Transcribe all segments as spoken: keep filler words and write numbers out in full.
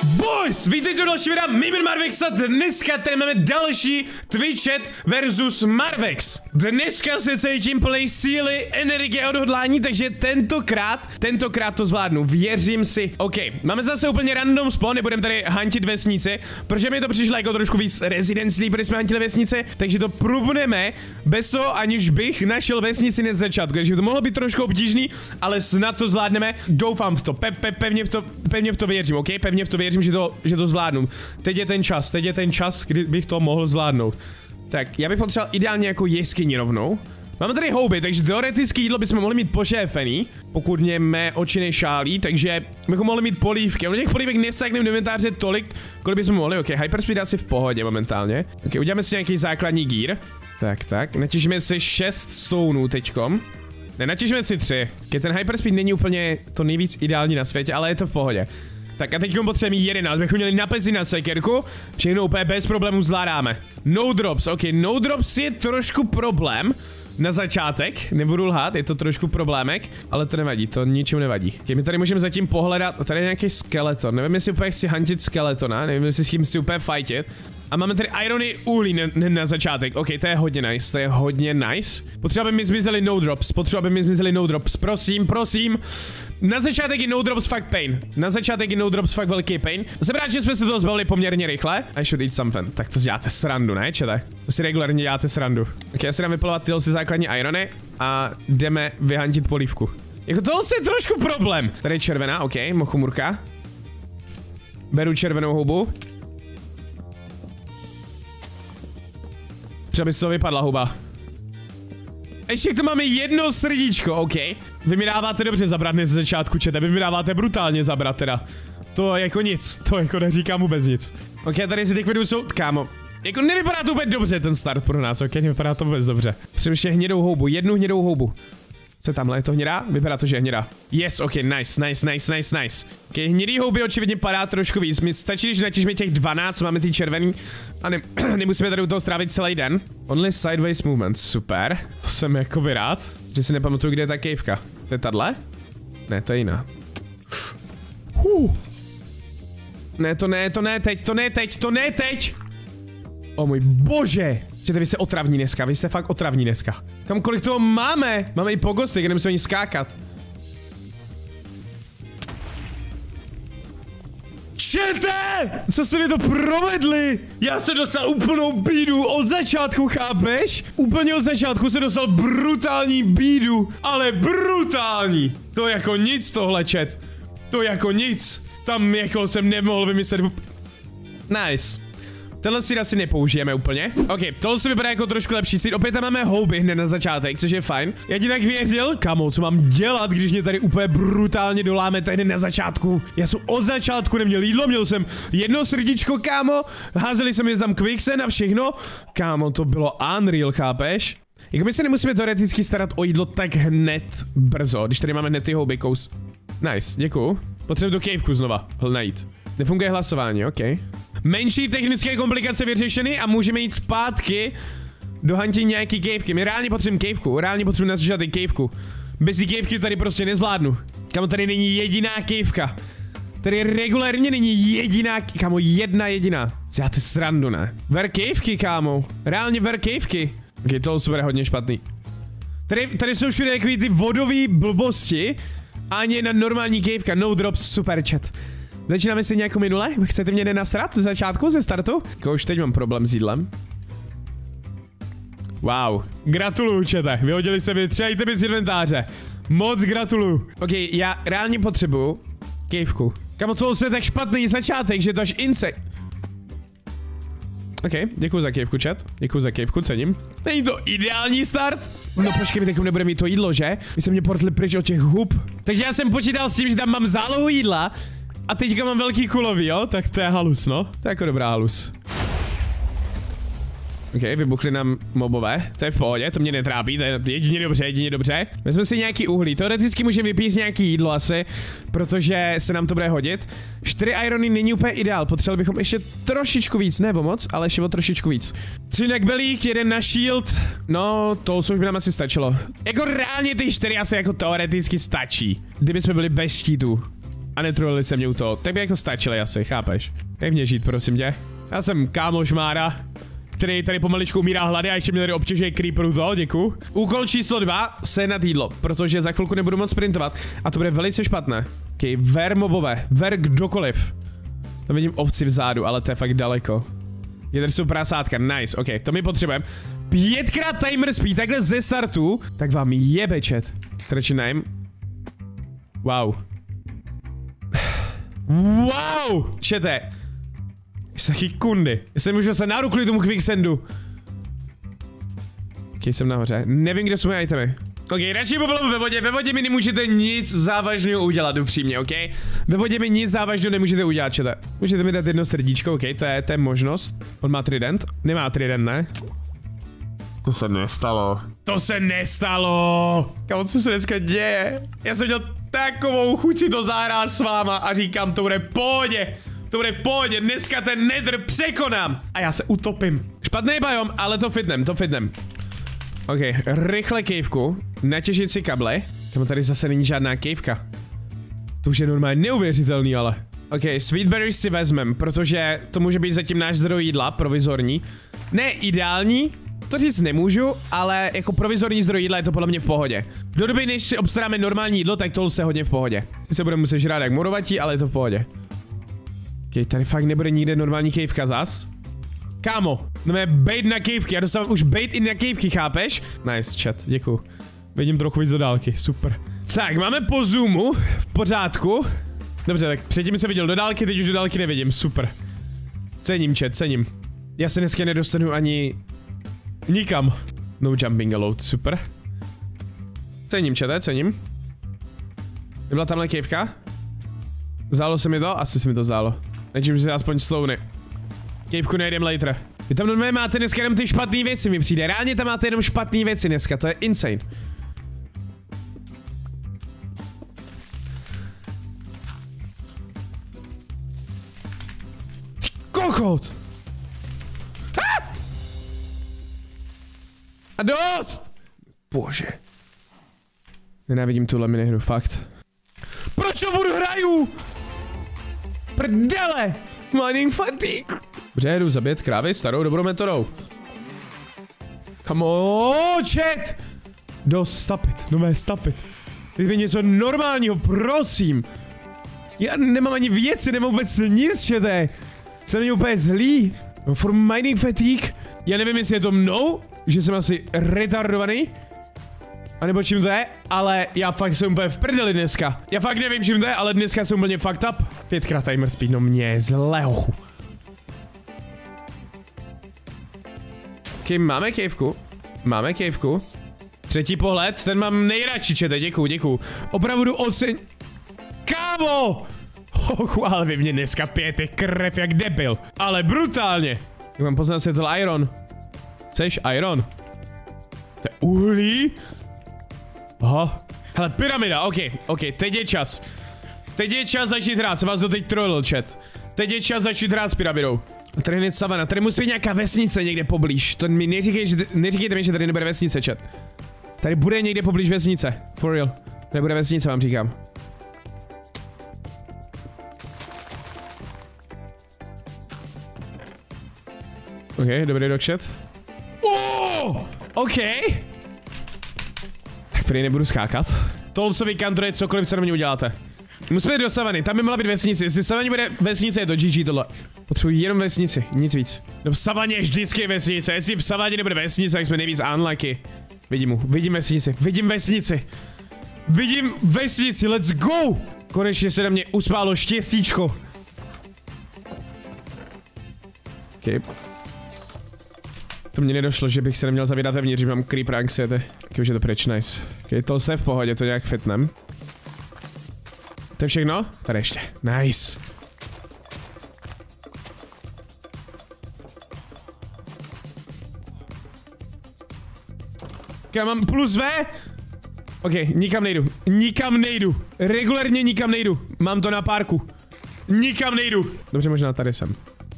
Boys, vítejte u další videa, my jmenujeme Marvex a dneska tady máme další Twitchet versus Marvex. Dneska se cítím plný síly, energie a odhodlání, takže tentokrát, tentokrát to zvládnu, věřím si. OK, máme zase úplně random spawn, nebudeme tady hantit vesnici, protože mi to přišlo jako trošku víc Resident Sleep, když jsme hantili vesnici, takže to průbneme bez toho, aniž bych našel vesnici na začátku, takže to mohlo být trošku obtížný, ale snad to zvládneme, doufám v to, pe, pe, pevně v to, pevně v to věřím, OK, pevně v to věřím, že to, že to zvládnu. Teď je ten čas, teď je ten čas, kdy bych to mohl zvládnout. Tak, já bych potřeboval ideálně jako jeskyni rovnou. Máme tady houby, takže teoretické jídlo bychom mohli mít pošéfený, pokud mě mé oči nešálí, takže bychom mohli mít polívky. Ono těch polívek nestákneme do inventáře tolik, kolik bychom mohli. OK, hyperspeed asi v pohodě momentálně. OK, uděláme si nějaký základní gear. Tak, tak, natěžíme si šest stoneů teďkom. Ne, natěžíme si tři. OK, ten hyperspeed není úplně to nejvíc ideální na světě, ale je to v pohodě. Tak a teď potřebujeme jedenáct, bychom měli napezi na sekerku, všechno úplně bez problémů zvládáme. No drops, ok, no drops je trošku problém na začátek, nebudu lhát, je to trošku problémek, ale to nevadí, to ničemu nevadí. Okay, my tady můžeme zatím pohledat, tady je nějaký skeleton, nevím jestli úplně chci hantit skeletona, nevím jestli s tím si úplně fightit. A máme tady irony uhlí na, na začátek, ok, to je hodně nice, to je hodně nice. Potřeba by mi zmizeli no drops, potřeba by mi zmizeli no drops, prosím, prosím. Na začátek je no drops fakt pain, na začátek je no drops fakt velký pain. Jsem rád, že jsme se toho zbavili poměrně rychle. I should eat something, tak to děláte srandu, ne, čete? To si regulárně děláte srandu. Ok, já si dám vypalovat tyhle si základní irony a jdeme vyhantit polívku. Jako tohle je trošku problém. Tady je červená, ok, mochomurka. Beru červenou houbu. Třeba by z toho vypadla huba. Ještě tu máme jedno srdíčko, OK. Vy mi dáváte dobře zabrat dnes z začátku, čete, vy mi dáváte brutálně zabrat teda. To jako nic, to jako neříkám vůbec nic. OK, tady si teď vedu jsou, kámo. Jako nevypadá to úplně dobře ten start pro nás, OK, nevypadá to vůbec dobře. Přijím ještě hnědou houbu, jednu hnědou houbu. Co tamhle, je to hnědá? Vypadá to, že je hnědá. Yes, ok, nice, nice, nice, nice, nice. Ok, hnědý houby očividně padá trošku víc. Mi stačí, když natěžíme těch dvanáct, máme ty červený. A ne, nemusíme tady u toho strávit celý den. Only sideways movement, super. To jsem jakoby rád, že si nepamatuju, kde je ta kejvka. To je tahle? Ne, to je jiná. Huh. Ne, to ne, to ne teď, to ne teď, to ne teď. O můj bože. Že vy jste otravní dneska, vy jste fakt otravní dneska. Kam kolik toho máme? Máme i pogosty, nemusíme ani skákat. Čete! Co jste mi to provedli? Já jsem dostal úplnou bídu od začátku, chápeš? Úplně od začátku jsem dostal brutální bídu, ale brutální. To jako nic tohle, chat. To jako nic. Tam jako jsem nemohl vymyslet. Nice. Tenhle si asi nepoužijeme úplně. OK, tohle si vypadá jako trošku lepší seed. Opět tam máme houby hned na začátek, což je fajn. Já ti tak věřil, kamo, co mám dělat, když mě tady úplně brutálně doláme tady na začátku. Já jsem od začátku neměl jídlo, měl jsem jedno srdíčko, kámo. Házeli jsme tam quicksand a všechno. Kámo, to bylo unreal, chápeš? Jako my se nemusíme teoreticky starat o jídlo tak hned brzo, když tady máme hned ty houby kous. Nice, děkuju. Potřebuji do caveku znova najít. Nefunguje hlasování, OK. Menší technické komplikace vyřešeny a můžeme jít zpátky do hantění nějaký caveky. My reálně potřebujeme caveku, reálně potřebujeme na začátek caveku. Bez té cavevky tady prostě nezvládnu. Kamo, tady není jediná caveka. Tady regulárně není jediná, kamo, jedna jediná. Děláte srandu, ne? Ver cavky, kámo. Reálně ver cavky. Ok, to bude hodně špatný. Tady, tady jsou všude takový ty vodové blbosti. Ani na normální caveka, no drops, super chat. Začínáme si nějakou minule? Chcete mě nenasrat z začátku, ze startu? Jako už teď mám problém s jídlem. Wow, gratuluju, čete. Vyhodili se mi tři itemy z inventáře. Moc gratuluju. Ok, já reálně potřebuju caveku. Kamo, co je tak špatný začátek, že to až inse... Ok, děkuji za caveku, chat. Děkuji za caveku, cením. Není to ideální start? No počkej, my teď nebudeme mít to jídlo, že? My jsme mě portli pryč od těch hub. Takže já jsem počítal s tím, že tam mám zálohu jídla. A teďka mám velký kulový, jo? Tak to je halus, no. To je jako dobrá halus. Ok, vybuchli nám mobové. To je v pohodě, to mě netrápí, to je jedině dobře, jedině dobře. Vezme si nějaký uhlí, teoreticky můžeme vypít nějaký jídlo asi, protože se nám to bude hodit. Čtyři irony není úplně ideál, potřebovali bychom ještě trošičku víc, nebo moc, ale ještě o trošičku víc. Tři neckbelík, jeden na shield, no to už by nám asi stačilo. Jako reálně ty čtyři asi jako teoreticky stačí, kdyby jsme byli bez štítu. A a netrolili se mě u toho. Tak by jako stačili asi, chápeš? Nech mě žít, prosím tě. Já jsem kámoš Mára, který tady pomaličku umírá hlady a ještě mě tady obtěžuje creeperů to, děkuju. Úkol číslo dva, sehnat jídlo, protože za chvilku nebudu moc sprintovat a to bude velice špatné. Ok, ver mobové, ver kdokoliv. Tam vidím ovci vzadu, ale to je fakt daleko. Je tady jsou prasátka, nice, ok, to my potřebujeme. Pětkrát timer speed, takhle ze startu, tak vám jebe chat. Začínajem. Wow. Wow, čete. Jsi taky kundy. Já jsem můžu se náru kvůli tomu quicksandu. Ok, jsem nahoře. Nevím, kde jsou moje itemy. Ok, radši poplavu ve vodě. Ve vodě mi nemůžete nic závažného udělat, upřímně, ok? Ve vodě mi nic závažného nemůžete udělat, čete. Můžete mi dát jedno srdíčko, ok? To je, to je možnost. On má trident? Nemá trident, ne? To se nestalo. To se nestalo. Kámo, co se dneska děje? Já jsem měl takovou chuť si to zahrát s váma a říkám, to bude v pohodě. To bude v pohodě, dneska ten nether překonám. A já se utopím. Špatný biom, ale to fitnem, to fitnem. Ok, rychle kejvku. Natěžit si kable. Tam tady zase není žádná kejvka. To už je normálně neuvěřitelný, ale. Ok, sweetberries si vezmem, protože to může být zatím náš zdroj jídla, provizorní. Ne ideální, to říct nemůžu, ale jako provizorní zdroj jídla je to podle mě v pohodě. Do doby, než si obstaráme normální jídlo, tak to se hodně v pohodě. Si se budeme muset žrát jak morovatí, ale je to v pohodě. Ok, tady fakt nebude nikde normální kejvka zas. Kámo, no je bait na kejvky, já dostávám už bait i na kejvky, chápeš? Nice chat, děkuju. Vidím trochu víc do dálky, super. Tak, máme po zoomu, v pořádku. Dobře, tak předtím jsem viděl do dálky, teď už do dálky nevidím, super. Cením chat, cením. Já se dneska nedostanu ani nikam. No jumping allowed, super. Cením chat, cením. Nebyla tamhle kejvka? Zdálo se mi to? Asi se mi to zdálo. Nečím, že se aspoň slouny. Kejvku nejdem later. Vy tam normálně máte dneska jenom ty špatné věci, mi přijde. Reálně tam máte jenom špatné věci dneska, to je insane. Ty kokot! Ah! A dost! Bože. Nenávidím tuhle minihru, fakt. Proč to budu hraju? Prdele! Mining fatigue. Dobře, jdu zabít krávy starou dobrou metodou. Come on, chat! Dost, stop it, no mé, stop it. Teď mi něco normálního, prosím. Já nemám ani věci, nemám vůbec nic, čete. Jsem není úplně zlý. No, for mining fatigue. Já nevím, jestli je to mnou, že jsem asi retardovaný. A nebo čím to je, ale já fakt jsem úplně v prdeli dneska. Já fakt nevím, čím to je, ale dneska jsem úplně fucked up. Pětkrát timer speed, no mě je zlého. Ok, máme kejvku. Máme kejvku. Třetí pohled, ten mám nejradši, čete, děkuju, děkuju. Opravdu ocen... Kámo! Hochu, ale vy mě dneska pijete krev jak debil. Ale brutálně. Jak mám poznat světl iron. Chceš iron? To je uhlí? Aha. Hele, pyramida, ok, ok, teď je čas. Teď je čas začít hrát, se vás doteď trolil chat. Teď je čas začít hrát s pyramidou. Tady hned savana, tady musí být nějaká vesnice někde poblíž. To mi neříkej, že, neříkejte mi, že tady nebude vesnice, chat. Tady bude někde poblíž vesnice, for real. Tady bude vesnice, vám říkám. Ok, dobrý dog chat. Oh, ok. Tak prý nebudu skákat. Tolsový counter je cokoliv, co na mě uděláte. Musíme jít do savany, tam by mohla být vesnice. Jestli v savaně bude vesnice, je to G G tohle. Potřebuji jenom vesnici, nic víc. No v savaně je vždycky vesnice, jestli v savaně nebude vesnice, tak jsme nejvíc unlucky. Vidím mu, vidím vesnici, vidím vesnici. Vidím vesnici, let's go! Konečně se na mě uspálo štěstíčko. Ok. To mě nedošlo, že bych se neměl zavírat vevnitř, že mám creeper anxiety. Ok, už je to pryč, nice. Ok, to je v pohodě, to nějak fitnem. To je všechno? Tady ještě. Nice. Já mám plus V. Ok, nikam nejdu. Nikam nejdu. Regulárně nikam nejdu. Mám to na párku. Nikam nejdu. Dobře, možná tady jsem.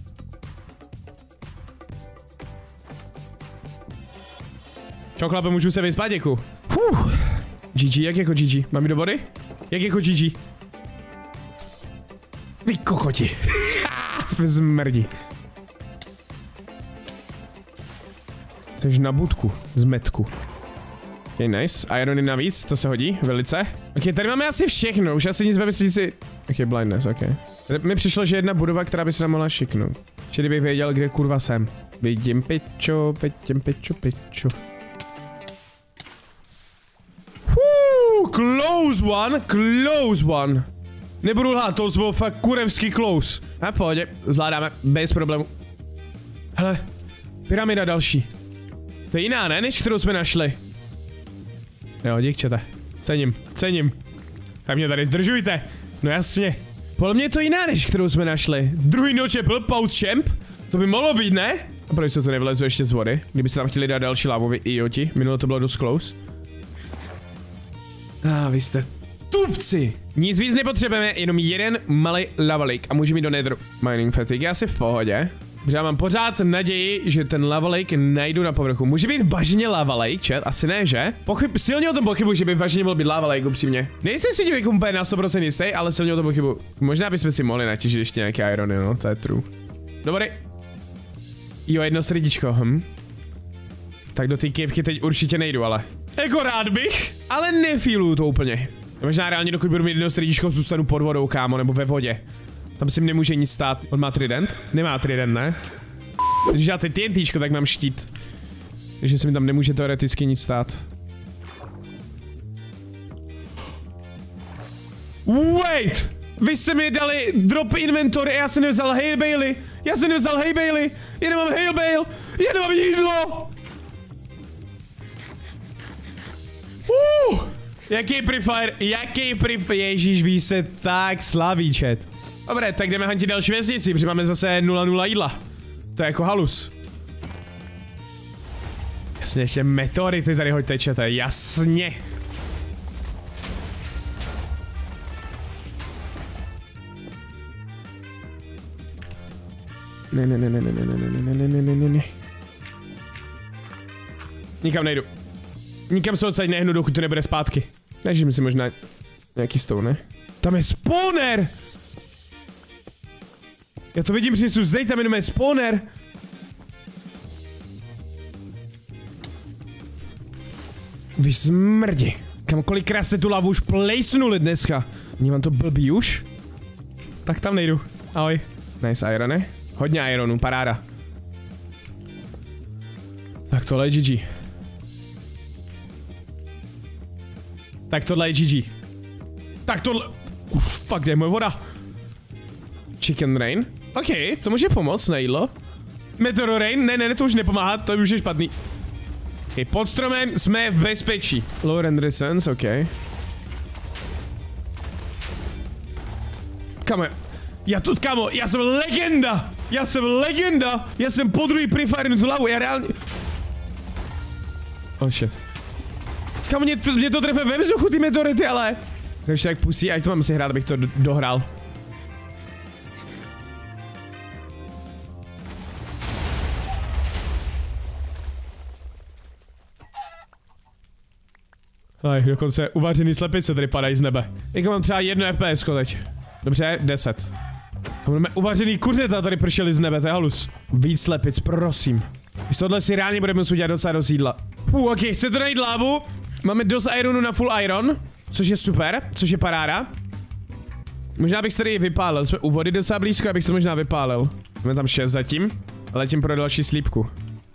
Čau chlape, můžu se vyspat, děkuju. Huh. G G, jak jako G G? Mám jít do vody? Jak jako G G? Vy kokoti. Zmrdí. Jsi na budku, z metku. Ok, nice. Irony navíc, to se hodí, velice. Ok, tady máme asi všechno, už asi nic vymyslí si... Ok, blindness, ok. Tady mi přišlo, že jedna budova, která by se nám mohla šiknout. Čili bych věděl, kde kurva jsem. Vidím pičo, vidím pičo, pičo. Woo, close one, close one. Nebudu lhát, to bylo fakt kurevský close. A v pohodě, zvládáme, bez problému. Hele, pyramida další. To je jiná, ne, než kterou jsme našli. Jo, dík, čete. Cením, cením. Tak mě tady zdržujte. No jasně. Podle mě je to jiná, než kterou jsme našli. Druhý nočepl, pouch champ. To by mohlo být, ne? A proč se to nevlezu ještě z vody? Kdyby se tam chtěli dát další lávový idioti. Minule to bylo dost close. A ah, vy jste tupci. Nic víc nepotřebujeme, jenom jeden malý lava lake a můžeme jít do netheru. Mining fatigue je asi v pohodě. Protože já mám pořád naději, že ten lava lake najdu na povrchu. Může být v bažině lava lake, chat? Asi ne, že? Pochyb, silně o tom pochybuji, že by v bažině byl být lava lake, upřímně. Nejsem si tím úplně na sto procent jistý, ale silně o tom pochybuji. Možná bychom si mohli natěžit ještě nějaké irony, no, to je true. Dobrý. Jo, jedno srdíčko, hm. Tak do té kývky teď určitě nejdu, ale. Jako rád bych, ale nefíluju to úplně. Možná reálně, dokud budu mít jedno srdíčko, zůstanu pod vodou, kámo, nebo ve vodě. Tam si mi nemůže nic stát. On má trident? Nemá trident, ne? Když já teď TNTčko, tak mám štít. Takže se mi tam nemůže teoreticky nic stát. Wait! Vy jste mi dali drop inventory a já jsem nevzal Hail Bailey. Já jsem nevzal Hail Bailey. Já nemám Hail Bail. Já nemám jídlo. Uh, jaký prefire, jaký prefire, ježíš, ví se tak slaví, chat. Dobré, tak jdeme hantit další vesnici, protože máme zase nula nula jídla. To je jako halus. Jasně, ještě meteority tady hoďte, čete, jasně. Ne, ne, ne, ne, ne, ne, ne, ne, ne, ne, ne, ne, ne. Nikam nejdu. Nikam se odsaď nehnu, dokud to nebude zpátky. Takže si možná nějaký stone, ne? Tam je spawner! Já to vidím, přinečtu zeď, tam jenom je spawner. Vy smrdi. Kam kolikrát se tu lavu už plejsnuli dneska. Není vám to blbý už? Tak tam nejdu. Ahoj. Nice irony. Hodně ironů, paráda. Tak tohle je G G. Tak tohle je G G. Tak tohle... Uf, fuck, kde je moje voda? Chicken rain? OK, to může pomoct na jídlo. Meteor rain? Ne, ne, ne, to už nepomáhá, to už je špatný. OK, pod stromem jsme v bezpečí. Low render sense, OK. Kamo, já tu, kamo, já jsem legenda! Já jsem legenda! Já jsem po druhý prefire na tu lavu, já reálně... Oh shit. Kamo, mě to, mě to trefe ve vzduchu, ty meteority, ale... Když tak pusí, ať to mám si hrát, abych to dohrál. Aj, dokonce uvařený slepice tady padají z nebe. Jako mám třeba jedno F P S teď. Dobře, deset. Máme uvařený kuřata tady pršeli z nebe, to je halus. Víc slepic, prosím. Z tohle si reálně budeme muset udělat docela dost jídla. Uh, ok, chcete najít lávu? Máme dost ironu na full iron, což je super, což je paráda. Možná bych se tady vypálil, jsme u vody docela blízko, abych se možná vypálil. Máme tam šest zatím, letím pro další slípku.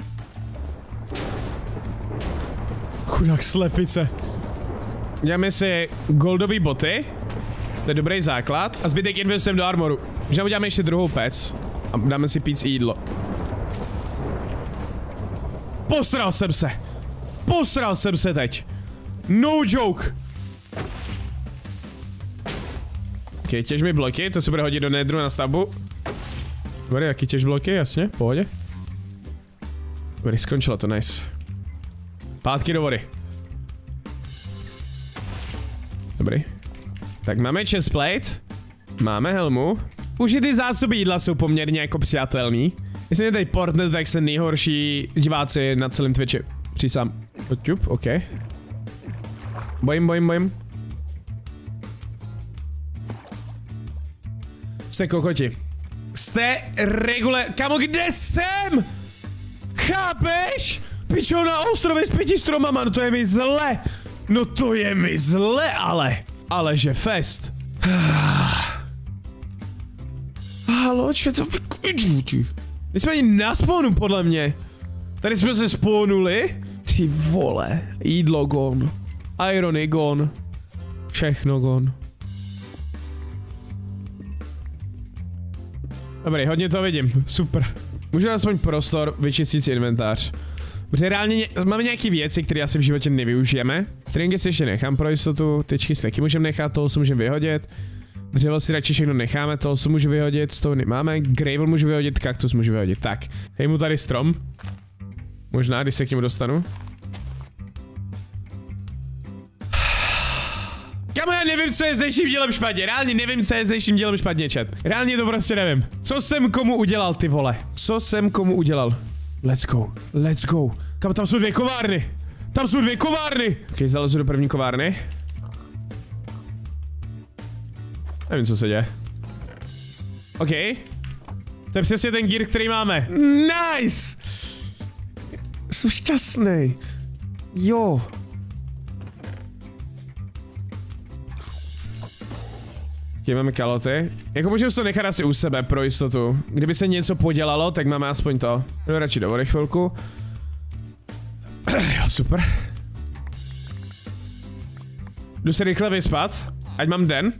Chudák slepice. Děláme si goldové boty. To je dobrý základ. A zbytek investujeme do armoru. Možná uděláme ještě druhou pec. A dáme si pít jídlo. Posral jsem se. Posral jsem se teď. No joke. Ok, těž mi bloky, to se bude hodit do nedru na stavbu. Dobrý, jaký těž bloky, jasně, pohodě. Dobrý, skončilo to, nice. Pátky do vody. Dobrý. Tak máme chestplate. Máme helmu. Už i ty zásoby jídla jsou poměrně jako přijatelný. Jestli mě tady portne, tak jsem nejhorší diváci na celém Twitchi. Přísám. YouTube, OK. Bojím, bojím, bojím. Jste kokoti. Jste regule... Kamo, kde jsem? Chápeš? Pičo, na ostrově s pěti stromama, no to je mi zle. No to je mi zle, ale. Ale že fest. Halo, če to vykvidžuti. My jsme ani na spawnu, podle mě. Tady jsme se spawnuli. Ty vole. Jídlo gone. Irony gone. Všechno gone. Dobrý, hodně to vidím. Super. Můžu aspoň prostor vyčistit si inventář. Protože reálně ně, máme nějaké věci, které asi v životě nevyužijeme. Stringy si ještě nechám pro jistotu, tyčky si taky můžeme nechat, toho si můžeme vyhodit. Dřevo si radši všechno necháme, toho si můžu vyhodit, stony máme, gravel můžu vyhodit, kaktus můžu vyhodit. Tak, hej mu tady strom. Možná, když se k němu dostanu. Kamo, já nevím, co je s dnešním dílem špatně, reálně nevím, co je s dnešním dílem špatně, chat. Reálně to prostě nevím. Co jsem komu udělal, ty vole? Co jsem komu udělal? Let's go, let's go. Kam tam jsou dvě kovárny? Tam jsou dvě kovárny! Ok, zalezu do první kovárny. Nevím, co se děje. OK. To je přesně ten gear, který máme. Nice! Jsem šťastný. Jo. Tady máme kaloty. Jako můžeme to nechat asi u sebe pro jistotu. Kdyby se něco podělalo, tak máme aspoň to. Jdu radši do vody chvilku. Jo, super. Jdu se rychle vyspat, ať mám den.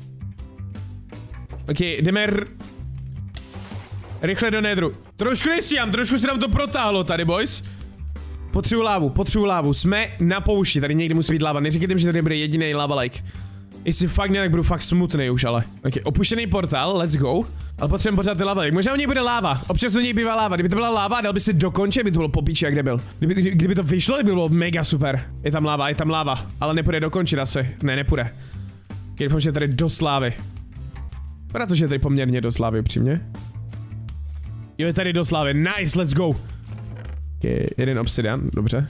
Ok, jdeme r... rychle do nedru. Trošku nestíhám, trošku se nám to protáhlo tady, boys. Potřebuji lávu, potřebuji lávu. Jsme na poušti, tady někdy musí být láva. Neříkejte mi, že tady bude jediný lava like. Jestli fakt ne, tak budu fakt smutný už, ale. Ok, opuštěný portál, let's go. Ale potřebujeme pořád ty lava like. Možná u něj bude láva, občas u něj bývá láva. Kdyby to byla láva, dal by si dokončit, by to bylo popíče, jak debil. Kdyby, kdyby to vyšlo, by bylo mega super. Je tam láva, je tam láva, ale nepůjde dokončit asi. Ne, nepůjde. Ok, doufám, že je tady dost lávy. Protože je tady poměrně dost lávy, upřímně. Jo, je tady dost lávy, nice, let's go. Ok, jeden obsidian, dobře.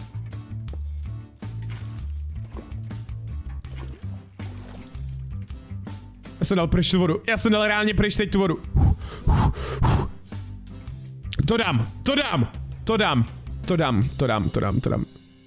Já jsem dal pryč tu vodu, já jsem dal reálně pryč teď tu vodu. To dám, to dám, to dám, to dám, to dám, to dám, to dám.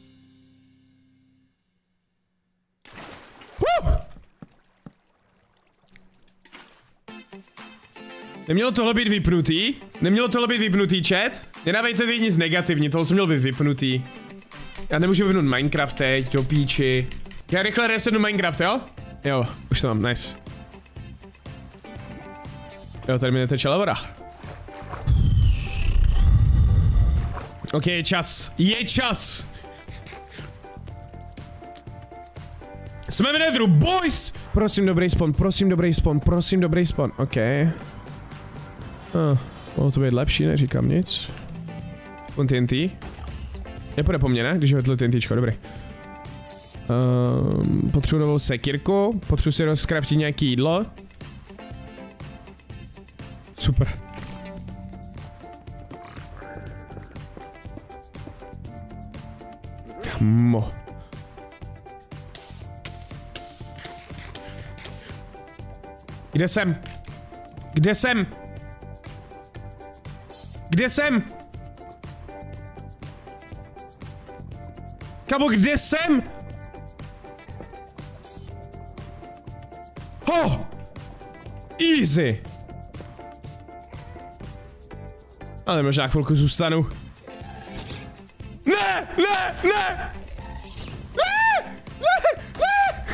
Nemělo tohle být vypnutý? Nemělo tohle být vypnutý, chat? Nedávejte vy nic negativní, tohle jsem měl být vypnutý. Já nemůžu vypnout Minecraft teď, do píči. Já rychle resetnu Minecraft, jo? Jo, už to mám, nice. Jo, tady mi netečela voda. Ok, je čas. Je čas! Jsme v nedru, boys! Prosím, dobrý spawn, prosím, dobrý spawn, prosím, dobrý spawn. Ok. Ah, mohlo to být lepší, neříkám nic. On T N T. Nepůjde po mně, ne? Když ho T N Tčko, dobrý. Um, potřebuji novou sekírku, potřebuji si rozkraftit nějaký jídlo. Super. Kamo. Kde jsem? Kde jsem? Kde jsem? Kamo, kde jsem? Oh! Easy! Ale možná chvilku zůstanu. Ne! Ne! Ne! Ne! Ne! Ne!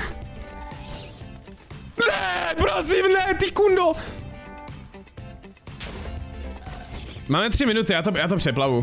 Ne! Prosím, ne, ty kundo! Máme tři minuty, já to, já to přeplavu.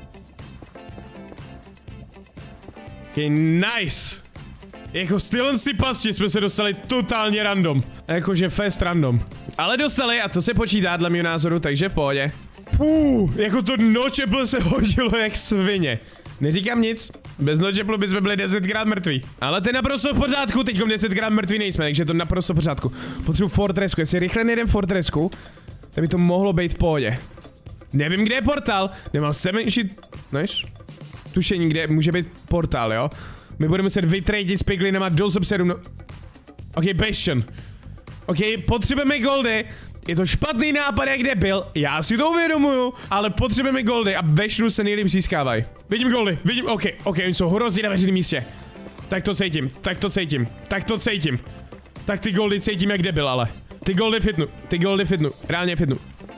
Okay, nice! Jako z tyhle si pasti jsme se dostali totálně random. Jakože fest random. Ale dostali a to se počítá dle mého názoru, takže v pohodě. Puh, jako to nočeplo se hodilo jak svině. Neříkám nic, bez nočeplu bychom byli desetkrát mrtví. Ale to je naprosto v pořádku, teďkom desetkrát mrtví nejsme, takže to je naprosto v pořádku. Potřebuji fortresku, jestli rychle nejdem fortresku, tak by to mohlo být v pohodě. Nevím, kde je portál, nemám semenší... Nice. Tušení, kde může být portál, jo? My budeme muset vytradit s piglinama do subsedu, no... Ok, bastion. Ok, potřebujeme goldy, Je to špatný nápad, jak kde byl, já si to uvědomuju, ale potřebujeme goldy a bešnu se nejlíp získávají. Vidím goldy, vidím, ok, ok, oni jsou hrozně na veřejném místě. Tak to cítím, tak to cítím, tak to cítím. Tak ty goldy cítím, jak debil, ale. Ty goldy fitnu, ty goldy fitnu, reálně fitnu.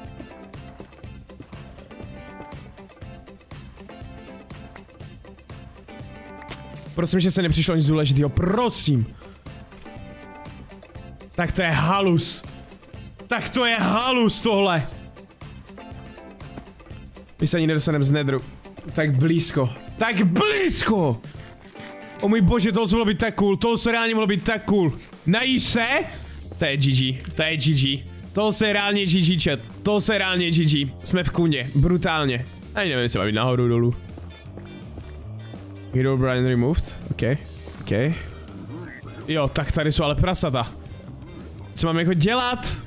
Prosím, že se nepřišlo nic důležitýho, prosím. Tak to je halus. Tak to je halus tohle. My se ani nedostaneme z nedru. Tak blízko. Tak blízko! O můj bože, tohle se mohlo být tak cool. Tohle se reálně mohlo být tak cool. Najíš se? To je G G. To je G G. Tohle se reálně G G, chat. Tohle se reálně G G. Jsme v kůně. Brutálně. Ani nevím, jestli má být nahoru dolů. Hero Brian removed. OK. OK. Jo, tak tady jsou ale prasata. Co mám jako dělat?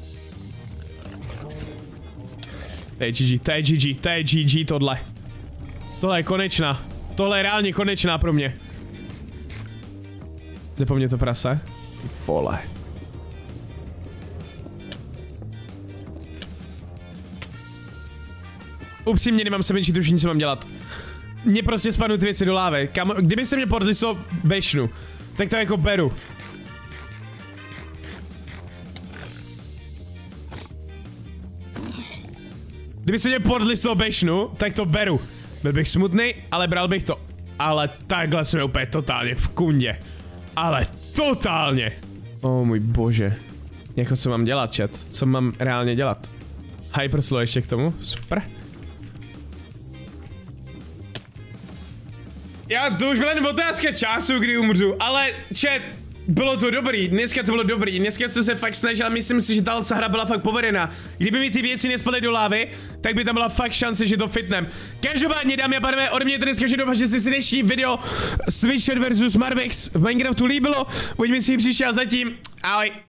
To je G G, to je G G, to je G G tohle. Tohle je konečná. Tohle je reálně konečná pro mě. Jde po mně to prase? Vole. Upřímně nemám sebenčí tušení, co mám dělat. Mně prostě spadnou ty věci do lávy. Kam, kdyby se mě podlisto bešnu, tak to jako beru. Kdyby se mě podlisto bešnu, tak to beru. Byl bych smutný, ale bral bych to. Ale takhle jsme úplně totálně v kundě. Ale totálně. O oh, můj bože. Jako co mám dělat, chat? Co mám reálně dělat? Hyperslow ještě k tomu? Super. Já to už byla jen otázka času, kdy umřu, ale chat, bylo to dobrý, dneska to bylo dobrý, dneska jsem se fakt snažil a myslím si, že ta hra byla fakt povedená. Kdyby mi ty věci nespadly do lávy, tak by tam byla fakt šance, že to fitnem. Každopádně, dámy a pánové, ode mě dneska, že doufám, že si si dnešní video Twitchet versus Marvex v Minecraftu líbilo. Uvidíme si příště a zatím, ahoj.